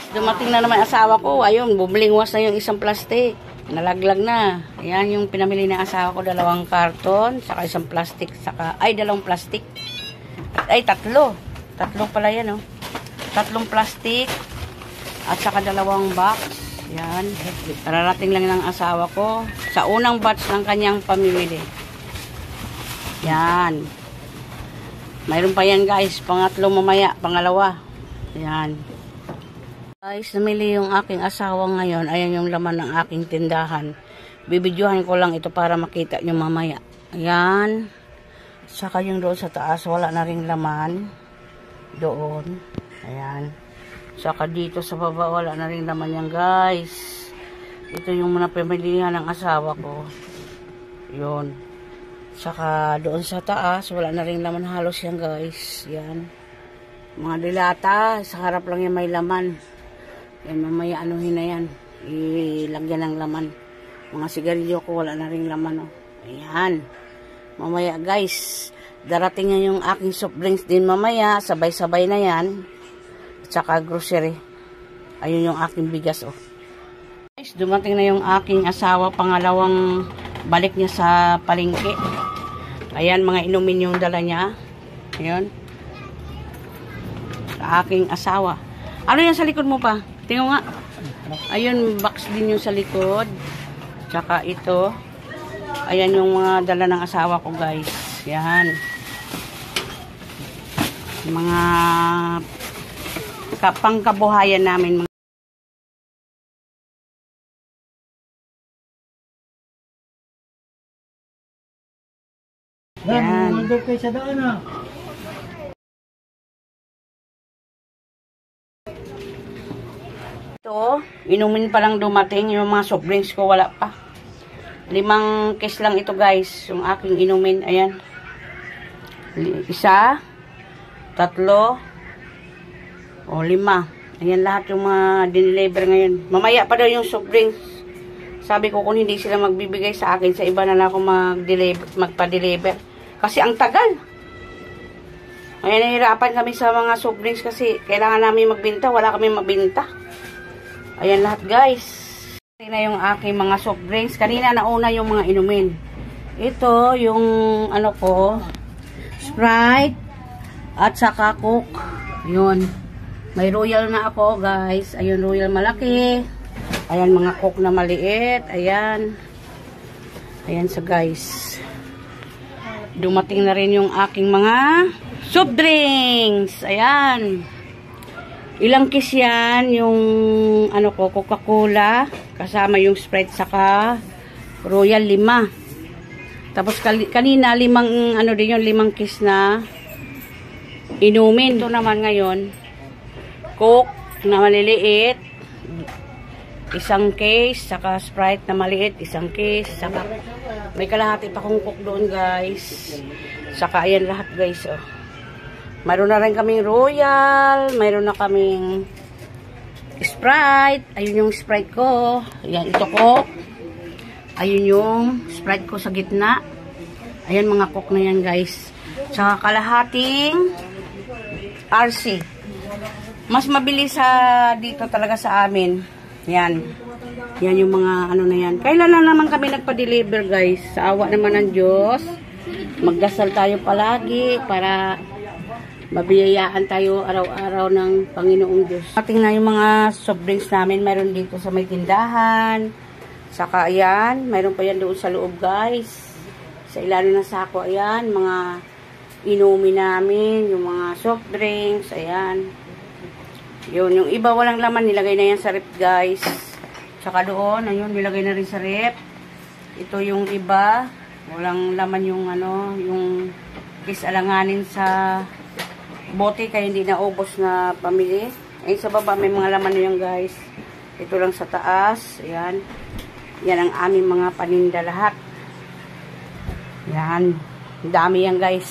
dumating na naman asawa ko. Ayun, bumlingwas na yung isang plastic. Nalaglag na. Ayan yung pinamili ng asawa ko. 2 karton, saka isang plastic, saka, ay, 2 plastic. Ay, 3. 3 pala yan, oh. 3 plastic, at saka 2 box. Yan. Kararating lang ng asawa ko sa unang batch ng kanyang pamimili. Yan. Mayroon pa yan, guys. Pangatlo mamaya. Pangalawa. Yan. Guys, namili yung aking asawa ngayon. Ayan yung laman ng aking tindahan. Bibidyohan ko lang ito para makita nyo mamaya. Ayan. Saka yung doon sa taas, wala na ring laman. Doon. Ayan. Saka dito sa baba, wala na ring laman yan, guys. Ito yung mga pamilihan ng asawa ko. Yun. Saka doon sa taas, wala na ring laman halos yan, guys. Yan. Mga dilata, sa harap lang yan may laman. Yan, mamaya anuhin na yan. Ilagyan ng laman. Mga sigarilyo ko, wala na ring laman, oh. Ayan. Mamaya, guys, darating na yung aking soft drinks din mamaya. Sabay-sabay na yan. At saka grocery. Ayun yung aking bigas, oh. Guys, dumating na yung aking asawa. Pangalawang balik niya sa palengke. Ayan, mga inumin yung dala niya. Ayan. Sa aking asawa. Ano yan sa likod mo pa? Tingnan nga. Ayun, box din yung sa likod. Tsaka ito. Ayan yung mga dala ng asawa ko, guys. Yan. Mga pangkabuhayan namin. Yan. Ito, inumin pa lang dumating. Yung mga soft drinks ko, wala pa. 5 case lang ito, guys. Yung aking inumin. Ayan. 1, 3, o 5. Ayan lahat yung mga dineliver ngayon. Mamaya pa daw yung soft drinks. Sabi ko kung hindi sila magbibigay sa akin, sa iba na lang ako magpa-deliver. Kasi ang tagal. Ayan, nahihirapan kami sa mga soft drinks kasi kailangan namin magbenta. Wala kami magbenta. Ayan lahat, guys. Ito na yung aking mga soft drinks. Kanina nauna yung mga inumin. Ito yung ano ko, Sprite at saka Coke. Yun. May Royal na ako, guys. Ayun, Royal malaki. Ayan, mga Coke na maliit. Ayan. Ayan sa guys. Dumating na rin yung aking mga soft drinks. Ayan. Ilang kiss yan, yung ano ko, Coca-Cola, kasama yung Sprite saka Royal 5. Tapos kanina 5 ano din yung 5 kiss na inumin. Ito naman ngayon, Coke na maliliit, 1 case, saka Sprite na maliit, 1 case, saka may kalahati pa kong Coke doon, guys. Saka ayan lahat, guys, oh. Mayroon na rin kaming Royal. Mayroon na kaming Sprite. Ayun yung Sprite ko. Ayan, ito ko. Ayun yung Sprite ko sa gitna. Ayan, mga Coke na yan, guys. Tsaka kalahating RC. Mas mabilis dito talaga sa amin. Yan. Yan yung mga ano na yan. Kailan lang naman kami nagpa-deliver, guys. Sa awa naman ng Diyos. Magdasal tayo palagi para mabiyayaan tayo araw-araw ng Panginoong Diyos. Ating na yung mga soft drinks namin. Mayroon dito sa may tindahan. Saka ayan. Mayroon pa yan doon sa loob, guys. Sa ilalim ng sako. Ayan. Mga inumin namin. Yung mga soft drinks. Ayan. Yun. Yung iba walang laman. Nilagay na yan sa rep, guys. Saka doon. Ayun. Nilagay na rin sa rep. Ito yung iba. Walang laman yung ano. Yung kisalanganin sa bote kaya hindi na ubos na pamili. Ay sa baba may mga laman na yan, guys. Ito lang sa taas. Ayan. Yan ang aming mga paninda lahat. Yan. Dami yan, guys.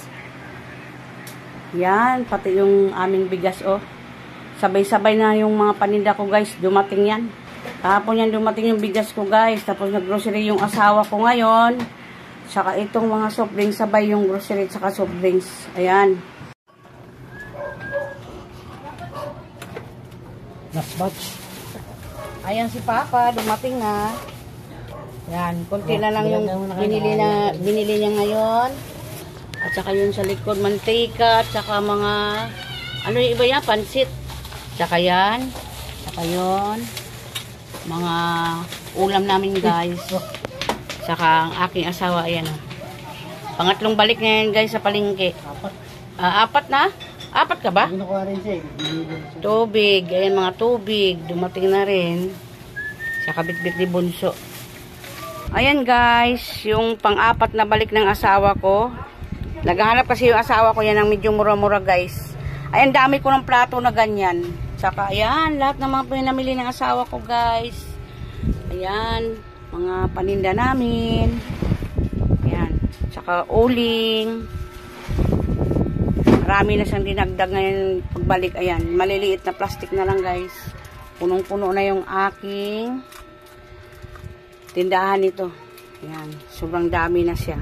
Yan. Pati yung aming bigas, oh. Sabay-sabay na yung mga paninda ko, guys. Dumating yan. Kahapon yan dumating yung bigas ko, guys. Tapos nag-grocery yung asawa ko ngayon. Saka itong mga soft drinks. Sabay yung grocery saka soft drinks. Ayan. Last batch. Ayan si Papa, dumating na. Yan, konti na lang yung binili niya ngayon. At saka yun sa likod, mantika, at saka mga, ano yung iba yan, pansit. Tsaka yan, tsaka yun, mga ulam namin guys. Tsaka ang aking asawa, ayan. Pangatlong balik niya yan guys sa palengke. Apat na? Apat ka ba? Tubig, ayan mga tubig, dumating na rin. Sa kabit-bit ni Bunso. Ayan guys, yung pang-apat na balik ng asawa ko. Naghahanap kasi yung asawa ko yan ng medyo mura-mura guys. Ayan, dami ko ng plato na ganyan. Saka ayan, lahat ng mga pinamili ng asawa ko guys. Ayan, mga paninda namin. Ayan, saka uling. Marami na siyang dinagdag ngayon pagbalik. Ayan, maliliit na plastic na lang guys. Punong-puno na yung aking tindahan ito. Ayan, sobrang dami na siya.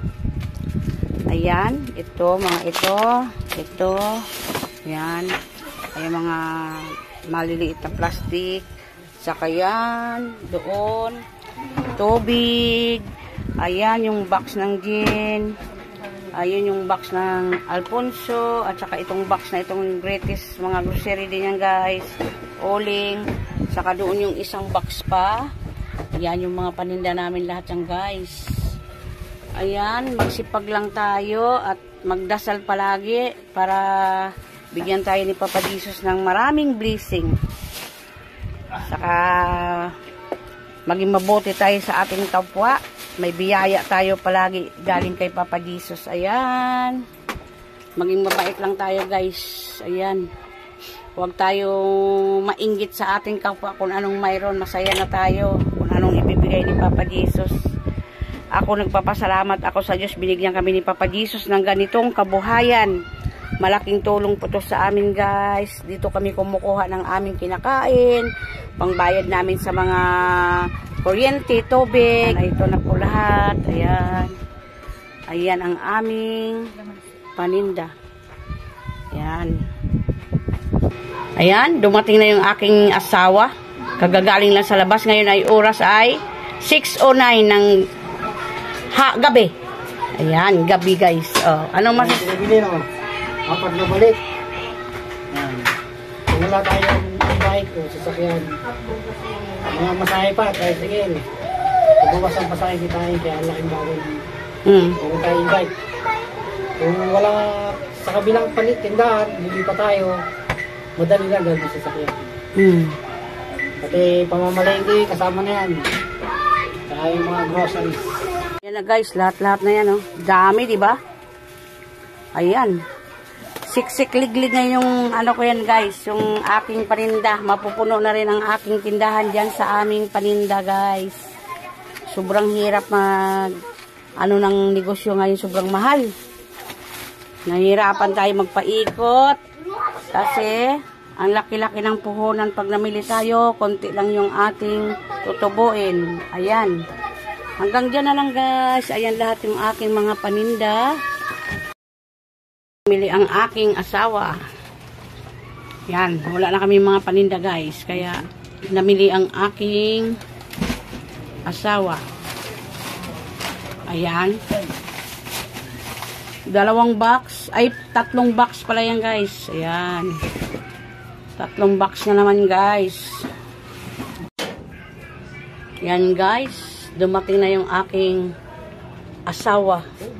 Ayan, ito, mga ito. Ayan, ayan mga maliliit na plastic. Saka yan, doon, tubig. Ayan, yung box ng gin. Ayun yung box ng Alfonso. At saka itong box na itong greatest mga grocery din yan guys. Uling. Saka doon yung isang box pa. Ayan yung mga paninda namin lahat yan guys. Ayan, magsipag lang tayo at magdasal palagi para bigyan tayo ni Papa Jesus ng maraming blessing. Saka maging mabuti tayo sa ating kapwa. May biyaya tayo palagi galing kay Papa Jesus. Ayan. Maging mabait lang tayo guys. Ayan. Huwag tayong mainggit sa ating kapwa kung anong mayroon. Masaya na tayo kung anong ibibigay ni Papa Jesus. Ako nagpapasalamat ako sa Diyos. Binigyan kami ni Papa Jesus ng ganitong kabuhayan. Malaking tulong po to sa amin guys. Dito kami kumukuha ng aming kinakain. Pangbayad namin sa mga kuryente, tubig. Ito na po lahat. Ayan. Ayan ang aming paninda. Ayan. Ayan, dumating na yung aking asawa. Kagagaling lang sa labas. Ngayon ay oras ay 6:09 ng gabi. Ayan, gabi guys. Oh, anong Bili no? Apat na balik. Ayan. Kung wala tayong bike o sasakyan. Mga masahe pa, kahit sige. Pagbukas ang pasahe kita kaya laking bagay. Kung tayong bike. Kung wala sa kabilang tindahan, bili pa tayo. Madali lang gawin sa sasakyan. Pati pamamalengke, kasama na yan. Saka yung mga groceries. Yan na guys, lahat-lahat na yan. Oh. Dami, di ba? Ayan. Siksik-liglig na yung ano ko yan guys, yung aking paninda. Mapupuno na rin ang aking tindahan dyan sa aming paninda guys. Sobrang hirap ng negosyo ngayon, sobrang mahal. Nahihirapan tayo magpaikot. Kasi ang laki-laki ng puhunan pag namili tayo, konti lang yung ating tutubuin. Ayan. Hanggang dyan na lang guys. Ayan lahat yung aking mga paninda. Namili ang aking asawa. Yan. Wala na kami mga paninda guys. Kaya namili ang aking asawa. Ayan. 2 box. Ay, 3 box pala yan guys. Ayan. 3 box na naman guys. Yan guys. Dumating na yung aking asawa.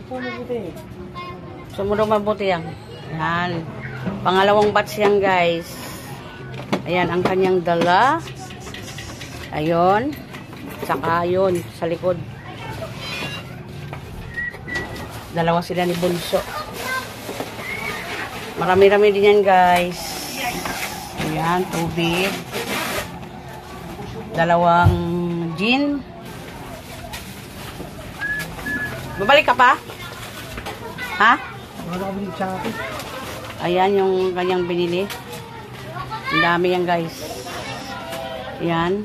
Sumunod mabuti yan. Ayan. Pangalawang batch yan guys. Ayan ang kanyang dala. Ayun. Saka yun sa likod. Dalawa sila ni Bunso. Marami-rami din yan guys. Ayan, tubig. 2 gin. Babalik ka pa? Ha? Ayan yung kanyang binili. Ang dami yan guys. Ayan.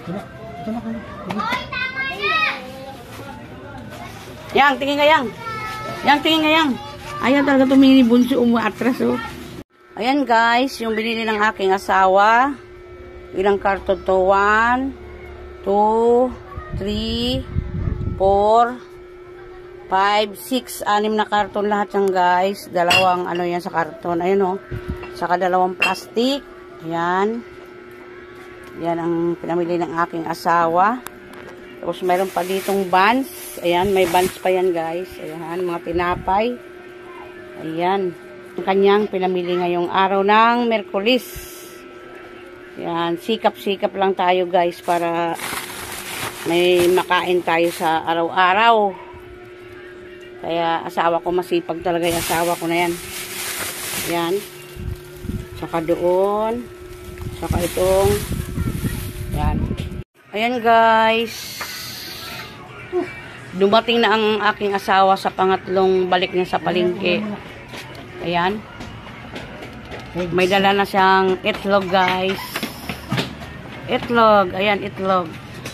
Yang, tingin ka yang. Yang, tingin nga yang. Ayan talaga tumingin ni Bunso, umaatras oh. Ayan guys, yung binili ng aking asawa. Ilang karton to? 1, 2, 3, 4, 5, 6, 6 na karton lahat yan guys. Dalawang ano yan sa karton. Ayun o. Saka dalawang plastic. Ayan. Yan ang pinamili ng aking asawa. Tapos mayroon pa ditong buns. Ayan, may buns pa yan guys. Ayan, mga tinapay. Ayan. Ang kanyang pinamili ngayong araw ng Merkulis. Ayan, sikap-sikap lang tayo guys para may makain tayo sa araw-araw. Kaya asawa ko masipag talaga yung asawa ko na yan. Ayan. Saka doon. Saka itong. Ayan. Ayan guys. Dumating na ang aking asawa sa pangatlong balik niya sa palengke. Ayan. May dala na siyang itlog guys. Itlog. Ayan, itlog.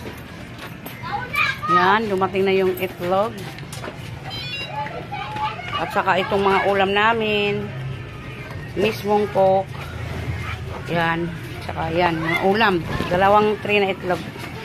Ayan, dumating na yung itlog. At saka itong mga ulam namin. Mismong coke. Ayan. Saka ayan, mga ulam. Dalawang tray na itlog.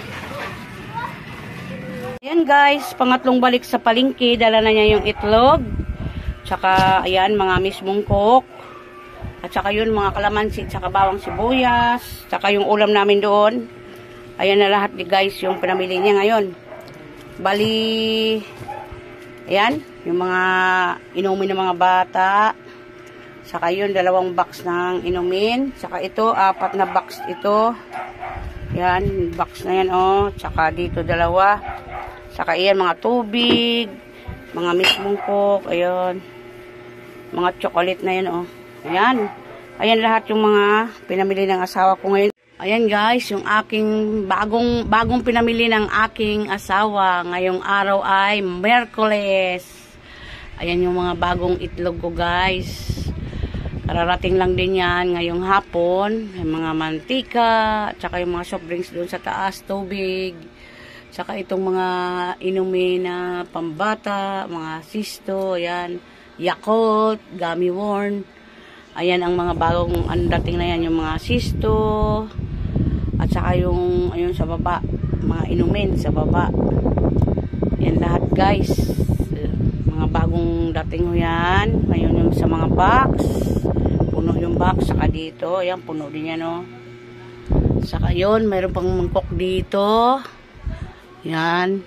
Ayan guys, pangatlong balik sa palengke, dala na niya yung itlog. Tsaka ayan, mga mismong coke. At saka yun, mga kalamansi, tsaka bawang sibuyas. Tsaka yung ulam namin doon. Ayan na lahat guys, yung pinamili niya ngayon. Bali, ayan, yung mga inumin ng mga bata. Tsaka yun, 2 box ng inumin. Tsaka ito, 4 na box ito. Ayan, box na yan oh. Tsaka dito 2. Saka iyan, mga tubig, mga mismong coke, ayun. Mga chocolate na yan, oh. Ayan. Ayan lahat yung mga pinamili ng asawa ko ngayon. Ayan guys, yung aking bagong pinamili ng aking asawa ngayong araw ay Merkulis. Ayan yung mga bagong itlog ko guys. Kararating lang din yan ngayong hapon. Yung mga mantika, tsaka yung mga soft drinks doon sa taas, tubig. Saka itong mga inumin na pambata, mga sisto, ayan, Yakult, gummy worm. Ayan ang mga bagong dating na yan, yung mga sisto. At saka yung, ayun sa baba, mga inumin sa baba. Yan lahat guys. Mga bagong dating yan. Ngayon yung sa mga box. Puno yung box, saka dito. Ayan, puno din yan o. Saka yun, mayroon pang mangkok dito. Yan.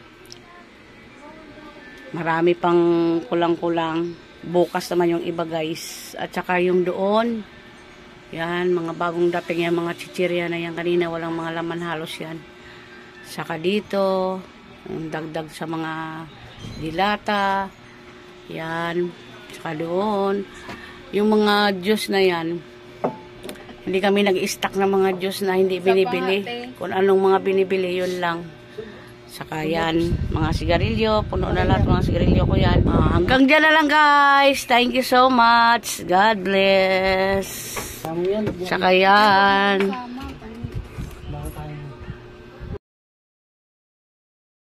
Marami pang kulang-kulang. Bukas naman yung iba guys. At saka yung doon. Yan. Mga bagong dating yan. Mga chichirya na yan. Kanina walang mga laman halos yan. Saka dito. Yung dagdag sa mga dilata. Yan. Saka doon. Yung mga juice na yan. Hindi kami nag-stock ng mga juice na hindi binibili. Kung anong mga binibili yun lang. Saka yan, mga sigarilyo, puno na lahat mga sigarilyo ko yan. Hanggang dyan na lang guys. Thank you so much. God bless. Saka yan.